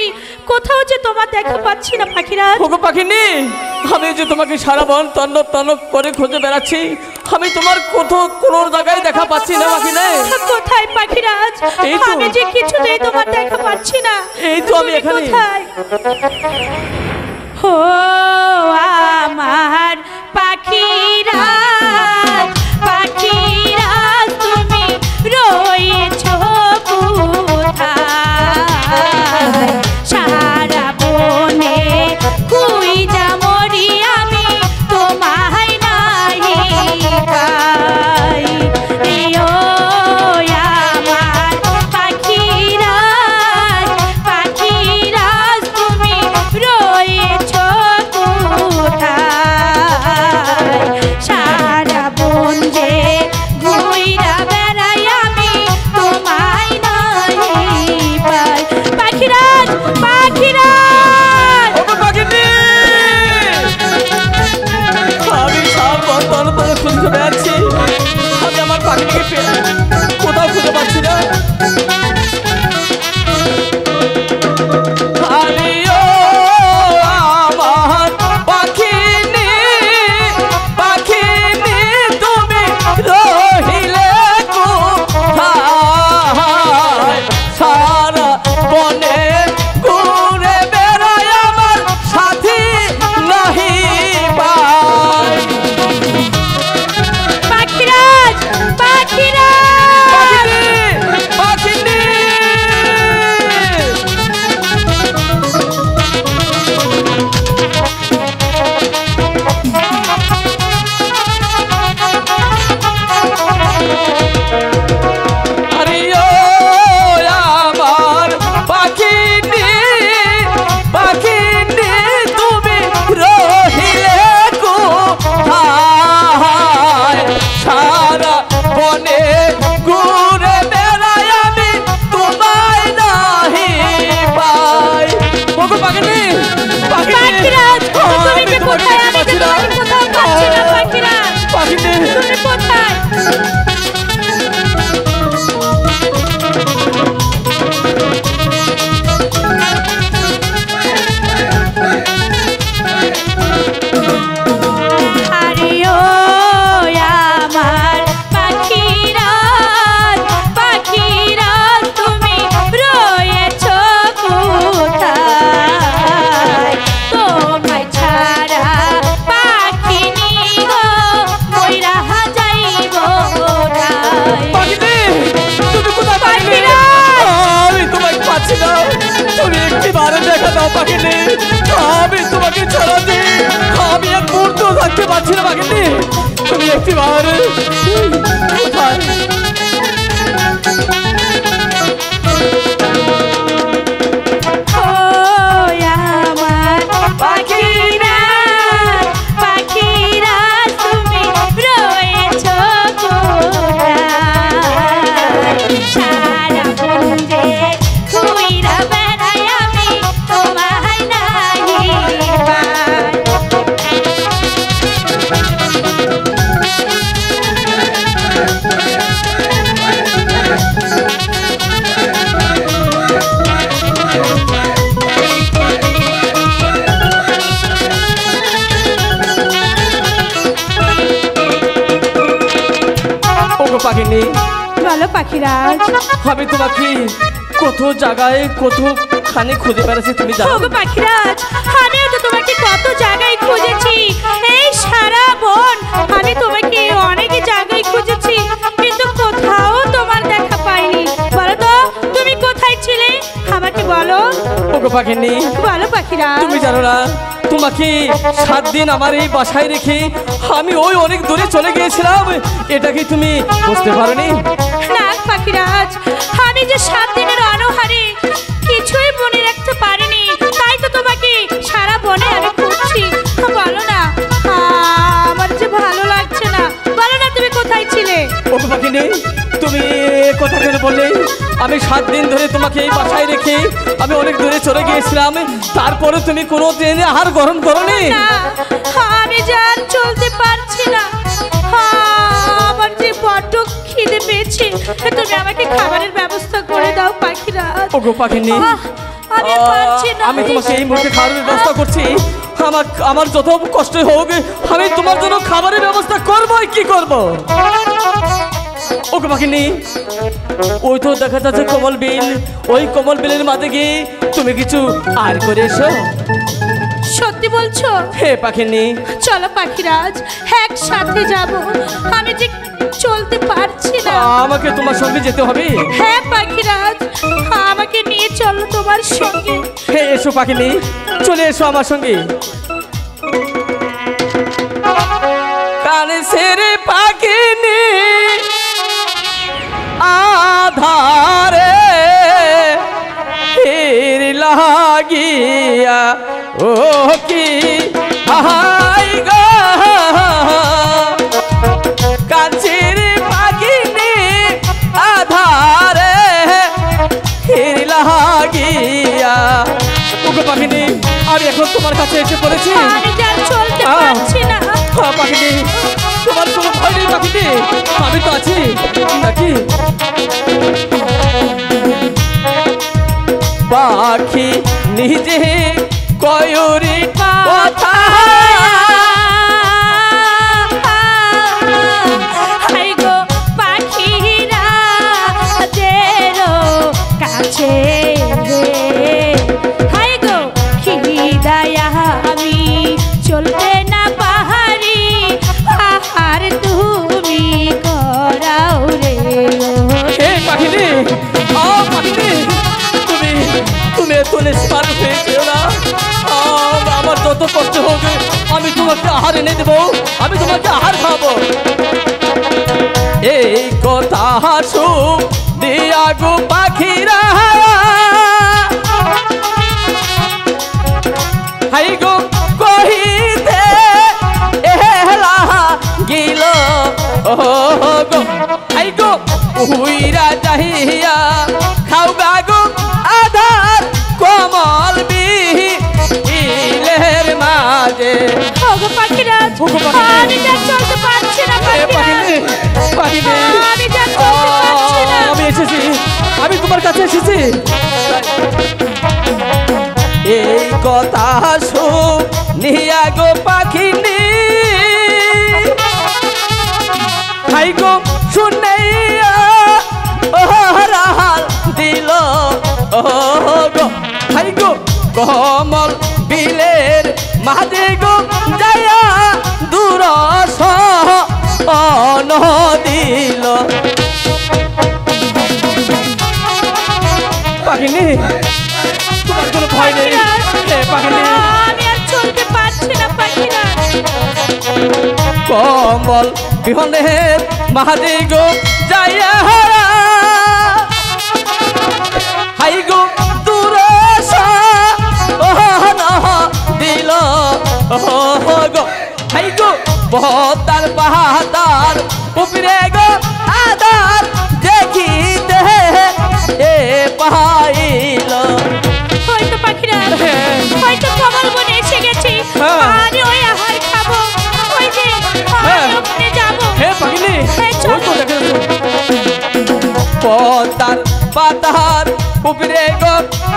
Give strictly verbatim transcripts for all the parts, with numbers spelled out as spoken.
কোথাও যে তোমার দেখা পাচ্ছি না পাখিরাজ। ওগো পাখিনি, আমি যে তোমাকে সারা বন তন্ন তন্ন করে খুঁজে বেড়াচ্ছি, আমি তোমার কোথাও কোনো জায়গায় দেখা পাচ্ছি না পাখিনি। কোথায় পাখিরাজ? আমি যে কিছুতেই তোমার দেখা পাচ্ছি না। এই তো আমি এখানে। কোথায়? ও আমার পাখিরাজ, পাখিরাজ তুমি রয়েছো কোথায়? সারা বনে খুঁজা মরি আমি, তোমায় নাহি পাই। ও আমার পাখিরাজ, পাখিরাজ তুমি রয়েছো কোথায়? সারা বন যে ঘুইরা বেড়াই আমি, তোমায় নাহি পাই। পাখিরাজ, পাখিরাজ, আমি সব বন তন্ন তন্ন খুঁজে বেড়াচ্ছি, আমি আমার পাখিকে কোথাও খুঁজে পাচ্ছি না। আমি তোমাকে ছাড়া যে আমি এক মুহূর্ত থাকতে পারছি না পাখিনি। তুমি একটি বার পাখিনি। বলো পাখিরাজ, আমি তোমাকে কত জায়গায় কতখানি খুঁজে বেড়াচ্ছি তুমি জানো? ওগো পাখিরাজ, আমিও তো তোমাকে কত জায়গায় খুঁজেছি, এই সারা বন আমি তোমাকে অনেক জায়গায় খুঁজেছি, কিন্তু কোথাও তোমার দেখা পাইনি। বলো তো তুমি কোথায় ছিলে, আমাকে বলো। ওগো পাখিনি, বলো পাখিরাজ। তুমি জানো না তোমাকে সাত দিন আমার এই বাসায় রেখে আমি ওই অনেক দূরে চলে গিয়েছিলাম, এটা কি তুমি বুঝতে পারোনি? না পাখিরাজ, আমি যে সাত দিনের অনহারে কিছুই মনে রাখতে পারিনি, তাই তো তোমাকে সারা বনে আমি খুঁজছি। বলো না, আমার যে ভালো লাগছে না, বলো না তুমি কোথায় ছিলে। ওগো পাখিনি, তুমি কথা কেন বললে? আমি সাত দিন ধরে তোমাকে এই বাসায় রেখে আমি অনেক দূরে চলে গিয়েছিলাম, তারপরে তুমি কোনো দিন আহার গ্রহণ করোনি? আমি যে আর চলতে পারছি না, আমার যে বড্ড খিদে পেয়েছে, তুমি আমাকে খাবারের ব্যবস্থা করে দাও পাখিরাজ। ওগো পাখিনি, আমি আর পারছি না। আমি তোমাকে এই মুহূর্তে খাবারের ব্যবস্থা করছি। আমার আমার যত কষ্ট হোক আমি তোমার জন্য খাবারের ব্যবস্থা করবই। কি করব? ওকে পাখিনি, ওই তো দেখা যাচ্ছে কমল বিল। ওই কমল বিলের মাঝে গিয়ে তুমি কিছু আর করে এসো। সত্যি বলছো? হে পাখিনি, চলো পাখিরাজ, একসাথে যাব। আমি যে চলতে পারছি না। আমাকে তোমার সঙ্গে যেতে হবে। হ্যাঁ পাখিরাজ, আমাকে নিয়ে চলো তোমার সঙ্গে। হে এসো পাখিনি, চলে এসো আমার সঙ্গে। কানে সেরে পাখিনি আধারে হির লাগিয়া ও কি হাই গো কাছের পাখিনি আধারে হির লাগিয়া। ওগো পাখিনি, আমি এখন তোমার কাছে এসে পড়েছি। আমি যা চলতে পারছি না। হ্যাঁ পাখিনি, তোমার কোনো ভয় নেই পাখিনি, আমি তো আছি নাকি? পাখি নিজে কয়ুরি কথা হাই গো পাখিরা দেরো কাছে, হাই গো খিদায়া আমি চলতে না পাহাড়ি, আহার তুমি করাও রে। হে পাখিনি, ও পাখিনি, তুমি তুমি তুলে স্মার হয়েছিল না। আমার যত কষ্ট হোক আমি তোমাকে আহার এনে দেবো, আমি তোমাকে আহার খাবো। এই কথা শুন দিয়া গো পাখিরা, হাই গো কহিতে এলা গিল ও গো, হাই গো উইরা যাহিয়া খাও গো আধার কমল বিলের মাঝে। ওগো পাখিরাজ, আমি যা চলতে পারছি না পাখিরাজ, পাখিনি, আমি যা চলতে পারছি না। আমি এসেছি, আমি তোমার কাছে এসেছি। এই কথা শুনিয়া গো পাখিনি, হাই গো শুনাইয়া ওহরাল দিল ও গো, হাই গো কমল বিলের মাঝে গো যায়া দুরস অন দিল। পাখিনি, তোমার কোনো ভয় নেই। পাখিনি, আমি আর চলতে পারছি না পাখিরাজ। কমল বিহনের মাঝে গো যায়া হাই গো দুরস অন দিল গো, হাই গো বহতার পাহাতার উপরে গো আদার দেখিতে এ পাইল। হয়তো পাখিরাজ, হয়তো কমল বনে এসে গেছি। আমি ওই আহার খাবো, ওই যে আমি ওখানে যাবো। হে পাখিনি, হ্যাঁ, চলো। পতার পাতার উপরে গো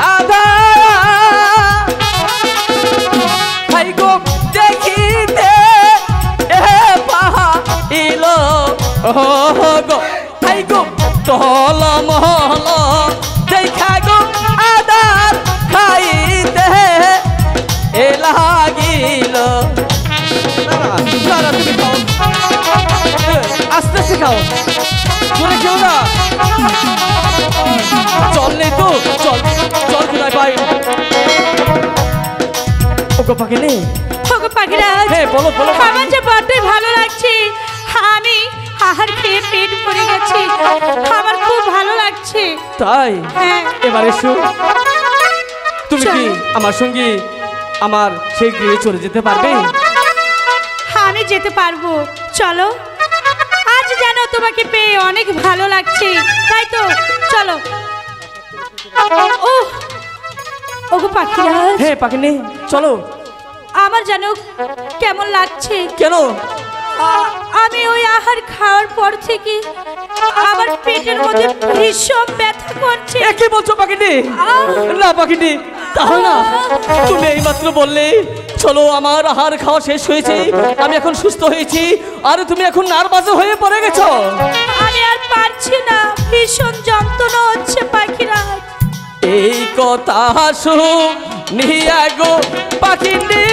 আধার, হাই গো দেখিতে এ পাইল গো, হাই গো তহল মহল দেখা গো আদার খাইতে এ লাগিল। তুমি খাও, আস্তে আস্তে খাও, জোরে খেও না। চল নেই তো, চল চল কোথায় পাই। ওগো পাখিনি, ওগো পাখিরাজ, হ্যাঁ বলো বলো। আমার যে বড্ডই ভালো লাগছে। আমি আহার খেয়ে পেট ভরে গেছি, আমার খুব ভালো লাগছে। তাই হ্যাঁ। এবার এসো, তুমি কি আমার সঙ্গে আমার সেই গৃহে চলে যেতে পারবে? আমি যেতে পারবো, চলো। আজ যেন তোমাকে পেয়ে অনেক ভালো লাগছে, তাই তো চলো। ও ওগো পাখিরাজ, হ্যাঁ পাখিনি, চলো। আমার যেন কেমন লাগছে। কেন? আ- আমি ওই আহার খাওয়ার পর থেকে হচ্ছে কি আমার পেটের মধ্যে ভীষণ ব্যথা করছে। এ কি বলছো পাখিটি? না পাখিটি, তাহলে না তুমি এইমাত্র বললে চলো আমার আহার খাওয়া শেষ হয়েছে, আমি এখন সুস্থ হয়েছি, আর তুমি এখন নার্ভাস হয়ে পড়ে গেছো। আমি আর পারছি না, ভীষণ যন্ত্রণা হচ্ছে পাখিরাজ। এই কথা শুনিয়া গো পাখিটি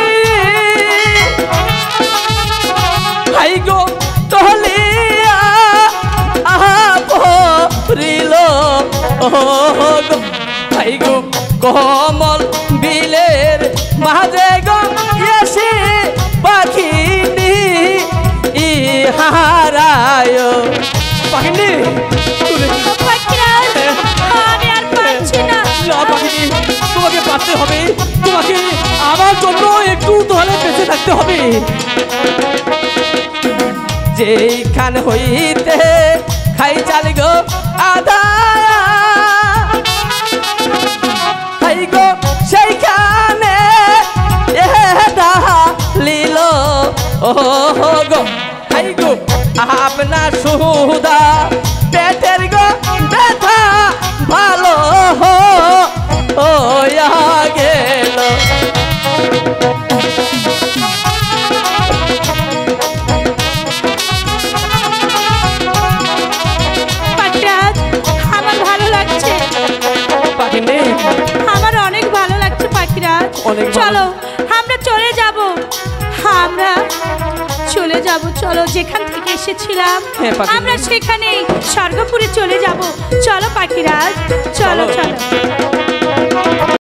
হাই গো টহলিয়া আহা পড়িল গো হাই গো কমল বিলের মাঝে গো এসে পাখিটি ইহারায় পাখিটি পাখিরাজ আমি আর পারছি না। না পাখিটি, তোমাকে বাঁচতে হবে, তোমাকে আমার জন্য একটু তাহলে বেঁচে থাকতে হবে। যেখান হইতে খাই চাল গো আধা খাই গো সেইখানে লীল ও গো খাই গো আপনার সুদা পেটের গো ব্যথা ভালো হইয়া গেল। পাখিরাজ আমার ভালো লাগছে, পাখিনি আমার অনেক ভালো লাগছে পাখিরাজ। অনেক ভালো। চলো আমরা চলে যাব, আমরা চলে যাব, চলো যেখান থেকে এসেছিলাম হ্যাঁ, পাখি। আমরা সেখানেই স্বর্গপুরে চলে যাব। চলো পাখিরাজ, চলো চলো। চলো।